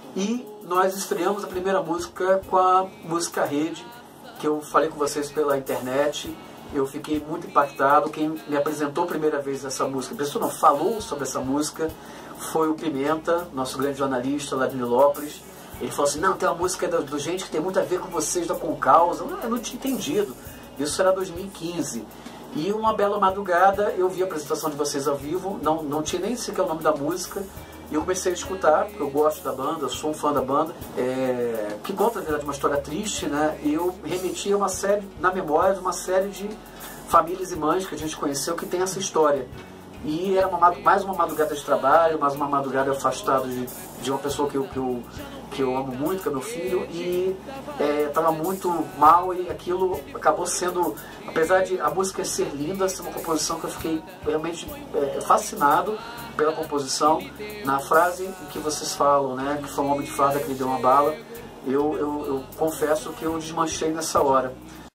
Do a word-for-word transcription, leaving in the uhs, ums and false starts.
E nós estreamos a primeira música com a música Rede, que eu falei com vocês pela internet. Eu fiquei muito impactado. Quem me apresentou a primeira vez essa música, a pessoa não falou sobre essa música, foi o Pimenta, nosso grande jornalista lá de Nilópolis. Ele falou assim, não, tem uma música do, do gente que tem muito a ver com vocês da Concausa. Eu não tinha entendido. Isso era dois mil e quinze. E uma bela madrugada eu vi a apresentação de vocês ao vivo, não, não tinha nem sequer o nome da música. E eu comecei a escutar, porque eu gosto da banda, eu sou um fã da banda, é, que conta, na verdade, uma história triste, né? E eu remeti a uma série, na memória, de uma série de famílias e mães que a gente conheceu que tem essa história. E era uma, mais uma madrugada de trabalho, mais uma madrugada afastado de, de uma pessoa que eu, que, eu, que eu amo muito, que é meu filho, e estava é, muito mal, e aquilo acabou sendo, apesar de a música ser linda, ser uma composição que eu fiquei realmente é, fascinado pela composição. Na frase em que vocês falam, né, que foi um homem de farda que lhe deu uma bala, eu, eu, eu confesso que eu desmanchei nessa hora.